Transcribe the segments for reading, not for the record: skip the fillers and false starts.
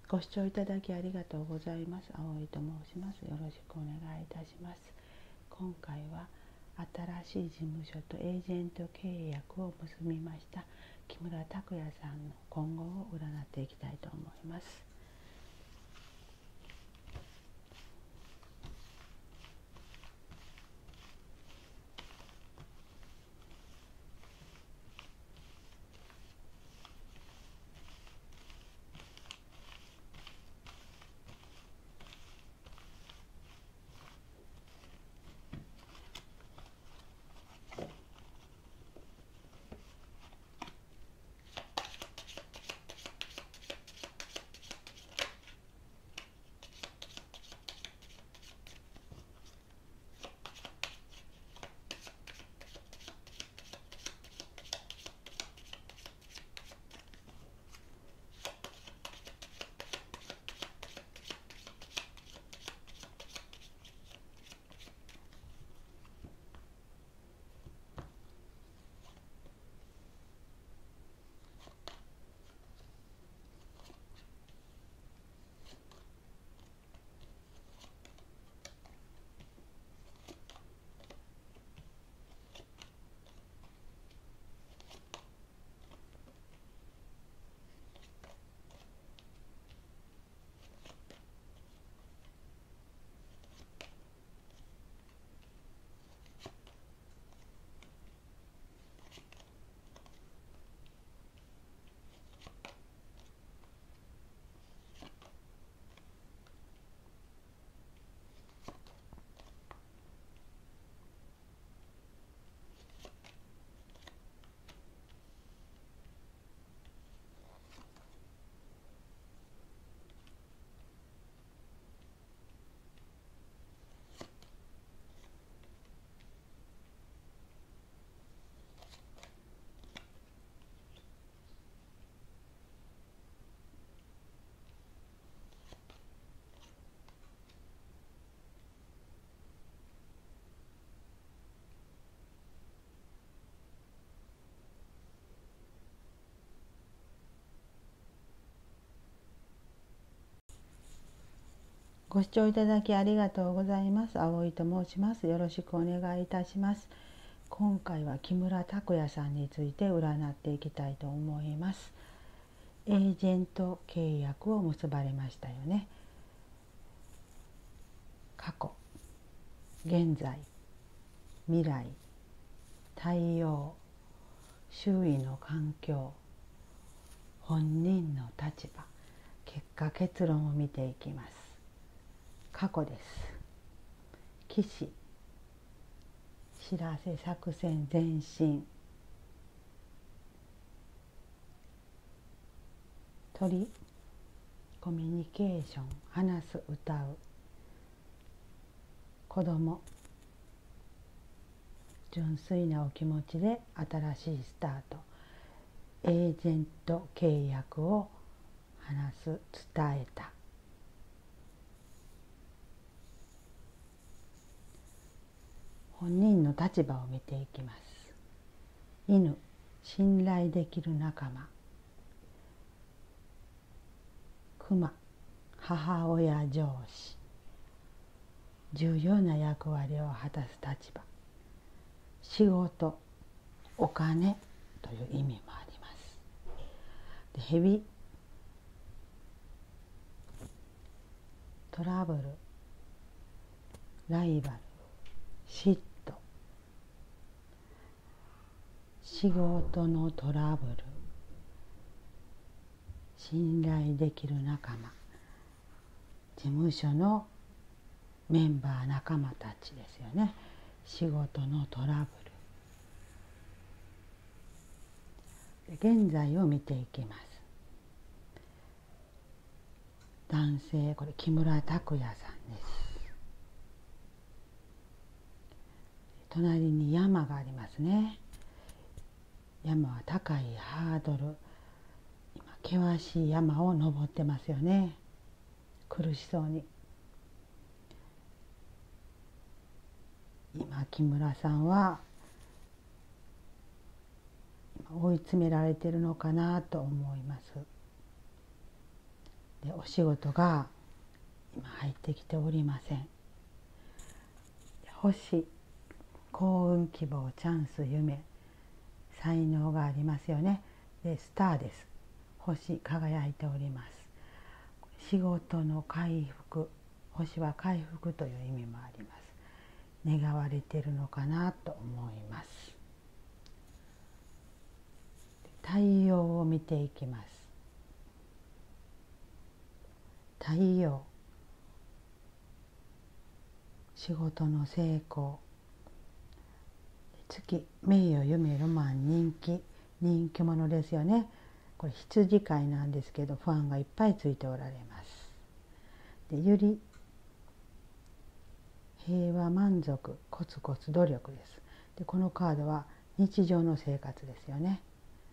ご視聴いただきありがとうございます。葵と申します。よろしくお願いいたします。今回は新しい事務所とエージェント契約を結びました木村拓哉さんの今後を占っていきたいと思います。ご視聴いただきありがとうございます。葵と申します。よろしくお願いいたします。今回は木村拓哉さんについて占っていきたいと思います。エージェント契約を結ばれましたよね。過去、現在、未来、対応、周囲の環境、本人の立場、結果結論を見ていきます。過去です。起死、知らせ、作戦、前進、鳥、コミュニケーション、話す、歌う、子供、純粋なお気持ちで新しいスタート、エージェント契約を話す、伝えた、本人の立場を見ていきます。犬、信頼できる仲間、熊、母親上司、重要な役割を果たす立場、仕事、お金という意味もあります。で、蛇、トラブル、ライバル、嫉妬、仕事のトラブル、信頼できる仲間、事務所のメンバー仲間たちですよね。仕事のトラブル、現在を見ていきます。男性、これ木村拓哉さんです。隣に山がありますね。山は高いハードル、今険しい山を登ってますよね。苦しそうに。今木村さんは追い詰められているのかなと思います。 でお仕事が今入ってきておりません。星、幸運、希望、チャンス、夢、才能がありますよね。でスターです。星、輝いております。仕事の回復、星は回復という意味もあります。願われているのかなと思います。太陽を見ていきます。太陽、仕事の成功、月、名誉、夢、ロマン、人気者ですよね。これ羊飼いなんですけど、ファンがいっぱいついておられます。でゆり、平和、満足、コツコツ努力です。でこのカードは日常の生活ですよね。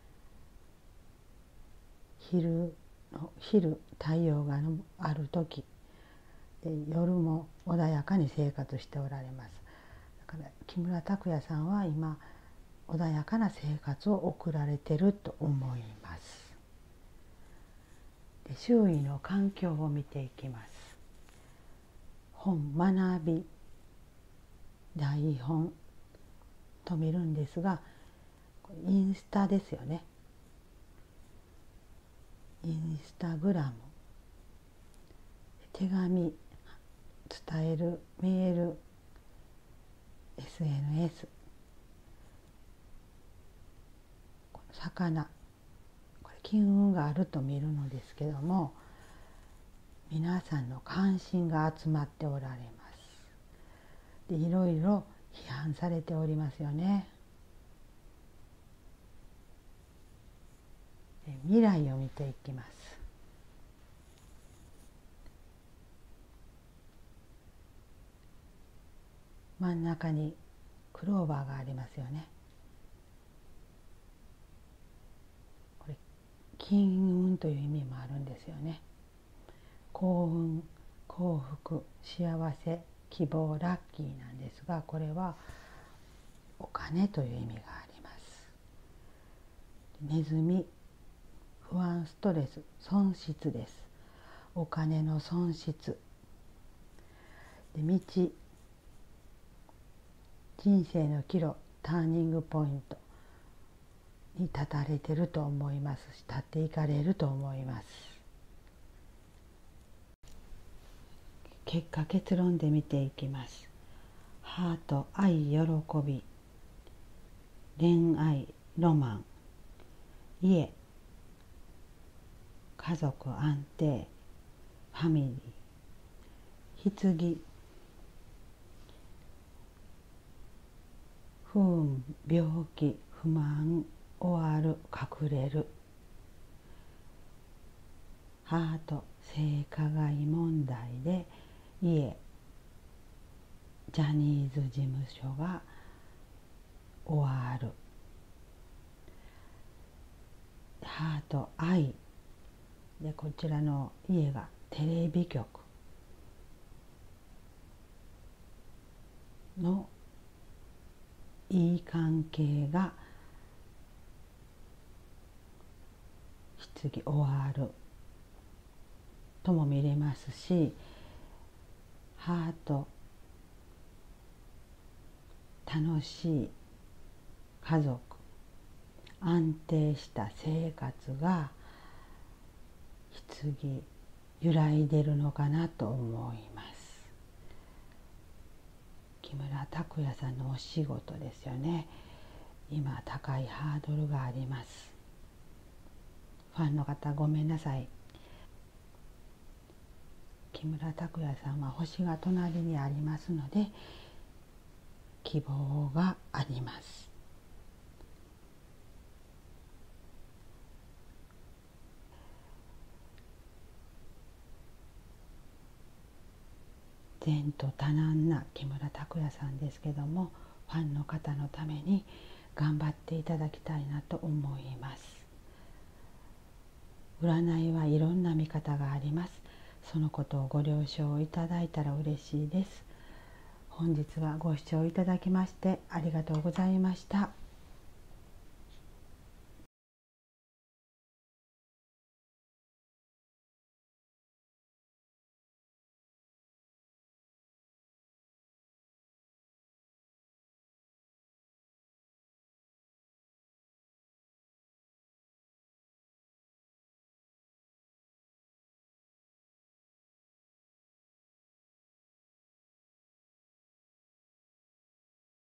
昼太陽がある時で、夜も穏やかに生活しておられます。だから木村拓哉さんは今穏やかな生活を送られてると思います。で周囲の環境を見ていきます。本、学び、台本と見るんですが、インスタですよね。インスタグラム、手紙、伝えるメール、SNS、魚、これ金運があると見るのですけども、皆さんの関心が集まっておられます。でいろいろ批判されておりますよね。で未来を見ていきます。真ん中にクローバーがありますよね。これ金運という意味もあるんですよね。幸運、幸福、幸せ、希望、ラッキーなんですが、これはお金という意味があります。ネズミ、不安、ストレス、損失です。お金の損失。で道、人生の岐路、ターニングポイントに立たれてると思いますし、立っていかれると思います。結果、結論で見ていきます。ハート、愛、喜び、恋愛、ロマン、家、家族安定、ファミリー、棺、不運、病気、不満、終わる、隠れる、ハート、性加害問題で家、ジャニーズ事務所が終わる、ハート、愛で、こちらの家がテレビ局のいい関係が終わるとも見れますし、ハート、楽しい家族、安定した生活が揺らいでるのかなと思います。木村拓哉さんのお仕事ですよね。今高いハードルがあります。ファンの方ごめんなさい。木村拓哉さんは星が隣にありますので希望があります。前途多難な木村拓哉さんですけども、ファンの方のために頑張っていただきたいなと思います。占いはいろんな見方があります。そのことをご了承いただいたら嬉しいです。本日はご視聴いただきましてありがとうございました。